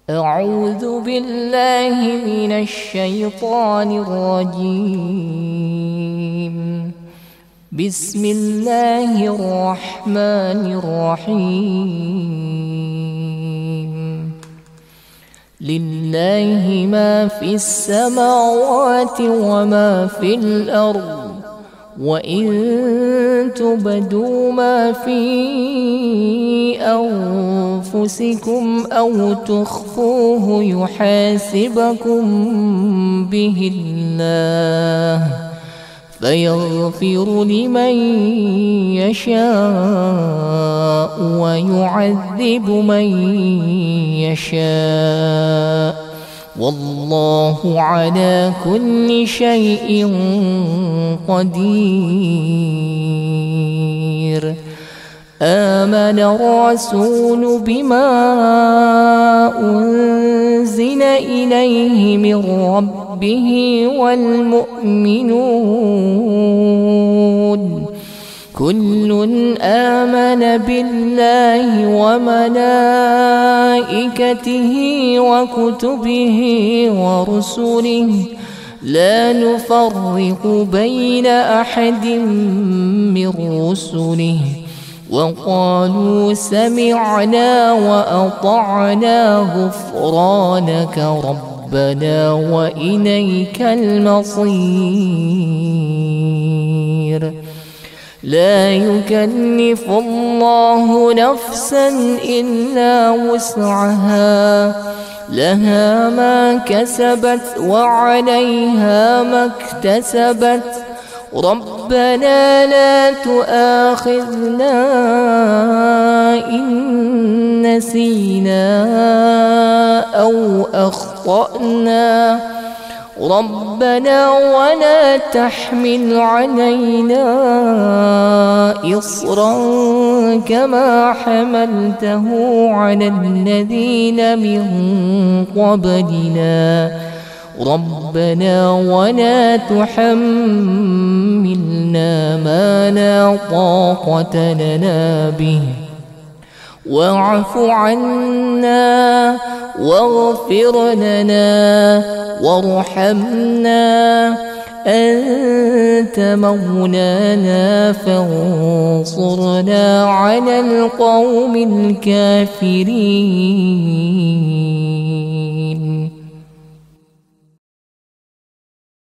أعوذ بالله من الشيطان الرجيم. بسم الله الرحمن الرحيم. لله ما في السماوات وما في الأرض، وإن تبدوا ما في أنفسكم أو تخفوه يحاسبكم به الله، فيغفر لمن يشاء ويعذب من يشاء، والله على كل شيء قدير. آمن الرسول بما أنزل إليه من ربه والمؤمنون كل آمن بالله وملائكته وكتبه ورسله، لا نفرق بين أحد من رسله، وقالوا سمعنا وأطعنا غفرانك ربنا وإليك المصير. لا يكلف الله نفسا إلا وسعها، لها ما كسبت وعليها ما اكتسبت. ربنا لا تؤاخذنا إن نسينا أو أخطأنا، ربنا ولا تحمل علينا إصرا كما حملته على الذين من قبلنا، ربنا ولا تحملنا ما لا طاقة لنا به، واعف عنا واغفر لنا وارحمنا، أنت مولانا فانصرنا على القوم الكافرين.